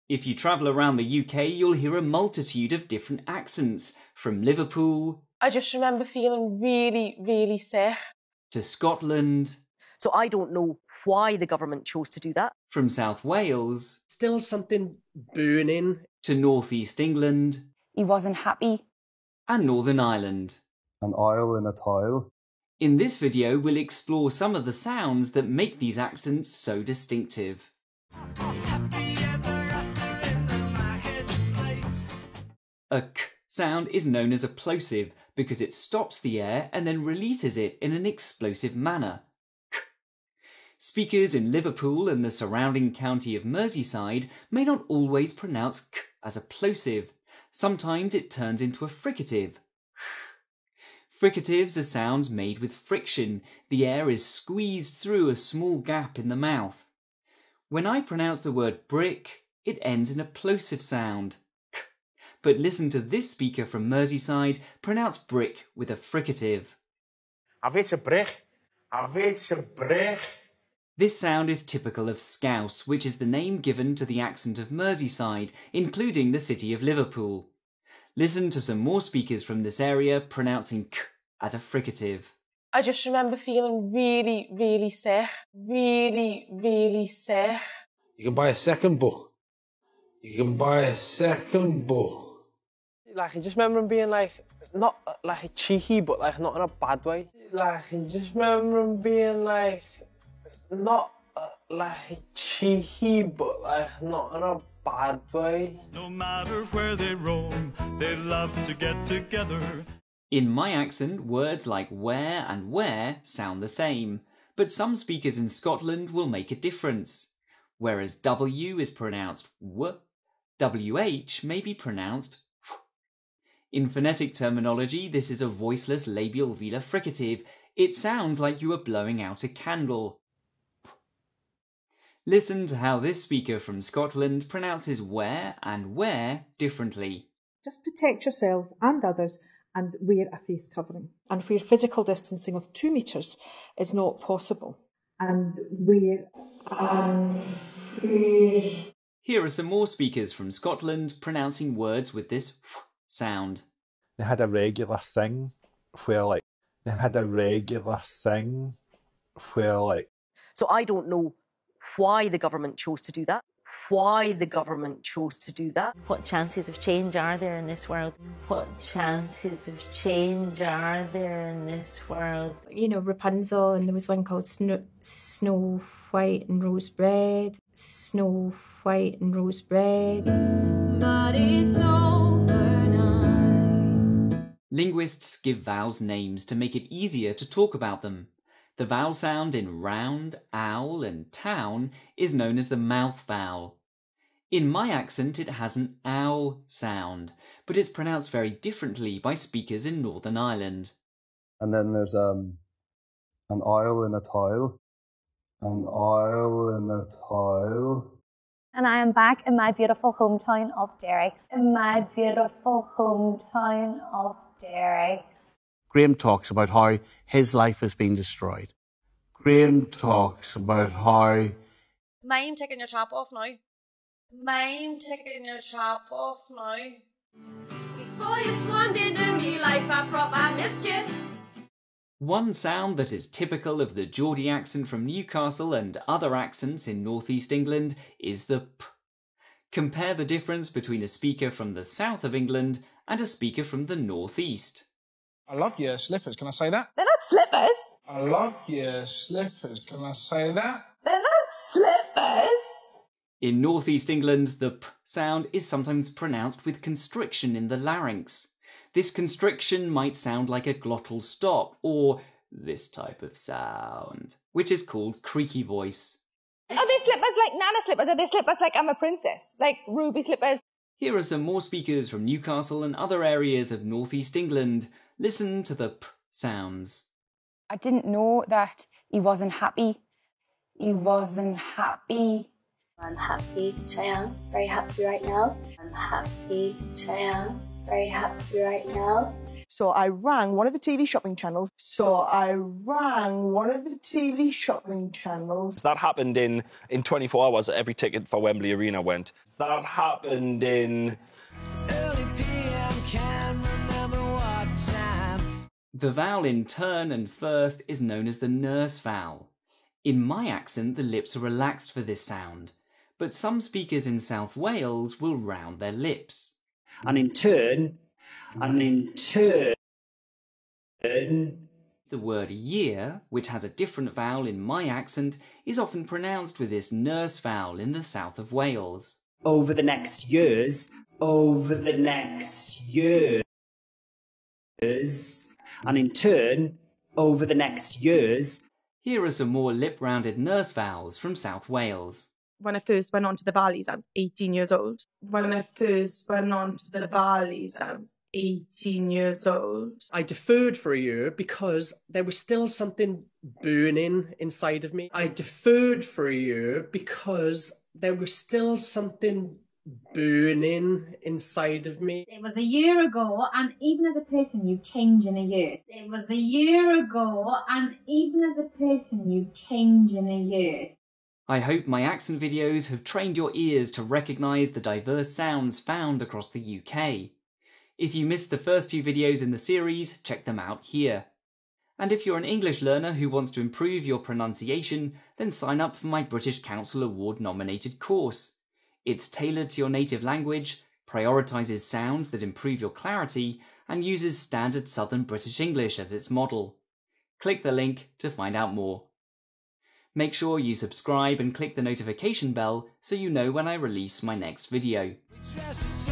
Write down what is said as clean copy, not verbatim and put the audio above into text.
If you travel around the UK, you'll hear a multitude of different accents, from Liverpool... I just remember feeling really, really sick. ...to Scotland... So I don't know why the government chose to do that. ...from South Wales... Still something burning. ...to North East England... He wasn't happy. ...and Northern Ireland. An oil in a tile. In this video, we'll explore some of the sounds that make these accents so distinctive. A k sound is known as a plosive because it stops the air and then releases it in an explosive manner. K. Speakers in Liverpool and the surrounding county of Merseyside may not always pronounce k as a plosive. Sometimes it turns into a fricative. Fricatives are sounds made with friction. The air is squeezed through a small gap in the mouth. When I pronounce the word brick, it ends in a plosive sound. K. But listen to this speaker from Merseyside pronounce brick with a fricative. It's a brick. It's a brick. This sound is typical of Scouse, which is the name given to the accent of Merseyside, including the city of Liverpool. Listen to some more speakers from this area pronouncing k as a fricative. I just remember feeling really, really sick. Really, really sick. You can buy a second book. You can buy a second book. Like, I just remember him being like, not like cheeky, but like not in a bad way. Like, I just remember him being like, not like cheeky, but like not in a bad way. No matter where they roam, they love to get together. In my accent, words like where and where sound the same, but some speakers in Scotland will make a difference. Whereas W is pronounced w, WH may be pronounced w. In phonetic terminology, this is a voiceless labial velar fricative. It sounds like you are blowing out a candle. Listen to how this speaker from Scotland pronounces where and where differently. Just protect yourselves and others and wear a face covering. And where physical distancing of 2 metres is not possible. And wear Here are some more speakers from Scotland pronouncing words with this sound. They had a regular thing where So I don't know why the government chose to do that. Why the government chose to do that. What chances of change are there in this world? What chances of change are there in this world? You know, Rapunzel, and there was one called Snow White and Rose Red. Snow White and Rose Red. But it's over now. Linguists give vowels names to make it easier to talk about them. The vowel sound in round, owl and town is known as the mouth vowel. In my accent it has an ow sound, but it's pronounced very differently by speakers in Northern Ireland. And then there's an oil in a tile. An oil in a tile. And I am back in my beautiful hometown of Derry. In my beautiful hometown of Derry. Graham talks about how his life has been destroyed. Graham talks about how... Mind taking your top off now. Mind taking your top off now. Before you swanned into me like a proper mischief. One sound that is typical of the Geordie accent from Newcastle and other accents in North East England is the p. Compare the difference between a speaker from the south of England and a speaker from the North East. I love your slippers, can I say that? They're not slippers. I love your slippers, can I say that? They're not slippers. In North East England, the p sound is sometimes pronounced with constriction in the larynx. This constriction might sound like a glottal stop, or this type of sound, which is called creaky voice. Are they slippers like Nana slippers? Are they slippers like I'm a princess? Like ruby slippers? Here are some more speakers from Newcastle and other areas of North East England. Listen to the p sounds. I didn't know that he wasn't happy. He wasn't happy. I'm happy, which I am. Very happy right now. I'm happy, which I am. Very happy right now. So I rang one of the TV shopping channels. That happened in 24 hours. Every ticket for Wembley Arena went. That happened in... The vowel in turn and first is known as the nurse vowel. In my accent, the lips are relaxed for this sound, but some speakers in South Wales will round their lips. And in turn, the word year, which has a different vowel in my accent, is often pronounced with this nurse vowel in the south of Wales. over the next years, and in turn, over the next years. Here are some more lip-rounded nurse vowels from South Wales. When I first went on to the valleys, I was 18 years old. I deferred for a year because there was still something burning inside of me. It was a year ago, and even as a person, you change in a year. I hope my accent videos have trained your ears to recognise the diverse sounds found across the UK. If you missed the first 2 videos in the series, check them out here. And if you're an English learner who wants to improve your pronunciation, then sign up for my British Council Award nominated course. It's tailored to your native language, prioritises sounds that improve your clarity, and uses standard Southern British English as its model. Click the link to find out more. Make sure you subscribe and click the notification bell so you know when I release my next video.